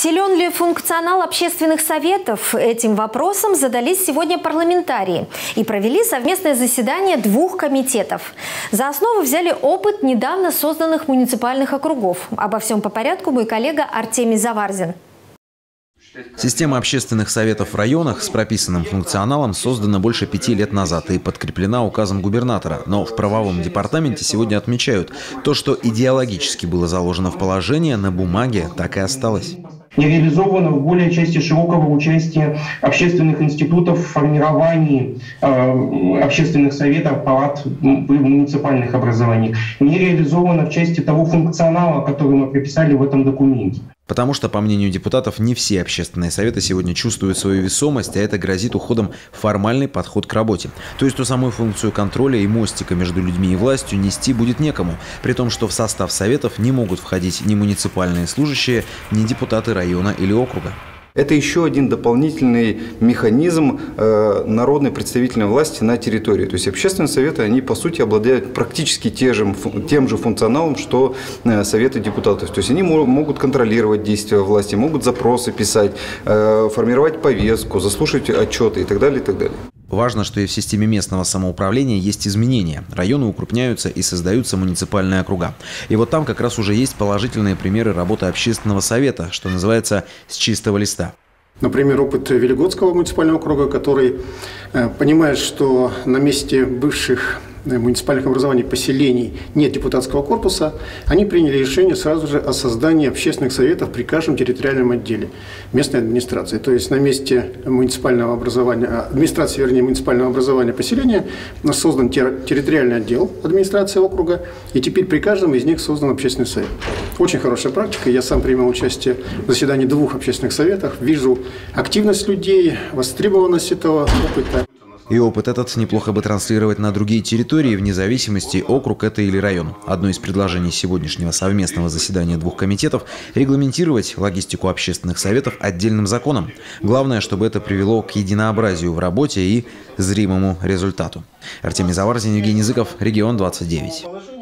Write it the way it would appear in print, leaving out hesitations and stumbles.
Силен ли функционал общественных советов? Этим вопросом задались сегодня парламентарии и провели совместное заседание двух комитетов. За основу взяли опыт недавно созданных муниципальных округов. Обо всем по порядку мой коллега Артемий Заварзин. Система общественных советов в районах с прописанным функционалом создана больше 5 лет назад и подкреплена указом губернатора. Но в правовом департаменте сегодня отмечают, то, что идеологически было заложено в положение, на бумаге так и осталось. Не реализовано в более части широкого участия общественных институтов в формировании общественных советов, палат в муниципальных образованиях. Не реализовано в части того функционала, который мы прописали в этом документе. Потому что, по мнению депутатов, не все общественные советы сегодня чувствуют свою весомость, а это грозит уходом в формальный подход к работе. То есть, саму функцию контроля и мостика между людьми и властью нести будет некому, при том, что в состав советов не могут входить ни муниципальные служащие, ни депутаты района или округа. Это еще один дополнительный механизм народной представительной власти на территории. То есть общественные советы, они по сути обладают практически тем же функционалом, что советы депутатов. То есть они могут контролировать действия власти, могут запросы писать, формировать повестку, заслушать отчеты и так далее, и так далее. Важно, что и в системе местного самоуправления есть изменения. Районы укрупняются и создаются муниципальные округа. И вот там как раз уже есть положительные примеры работы общественного совета, что называется, с чистого листа. Например, опыт Велигодского муниципального округа, который понимает, что на месте бывших муниципальных образований, поселений нет депутатского корпуса, они приняли решение сразу же о создании общественных советов при каждом территориальном отделе местной администрации. То есть на месте муниципального образования, администрации, вернее, муниципального образования поселения создан территориальный отдел администрации округа, и теперь при каждом из них создан общественный совет. Очень хорошая практика. Я сам принимал участие в заседании двух общественных советов, вижу активность людей, востребованность этого опыта. И опыт этот неплохо бы транслировать на другие территории, вне зависимости, округ это или район. Одно из предложений сегодняшнего совместного заседания двух комитетов – регламентировать логистику общественных советов отдельным законом. Главное, чтобы это привело к единообразию в работе и зримому результату. Артемий Заварзин, Евгений Языков, Регион 29.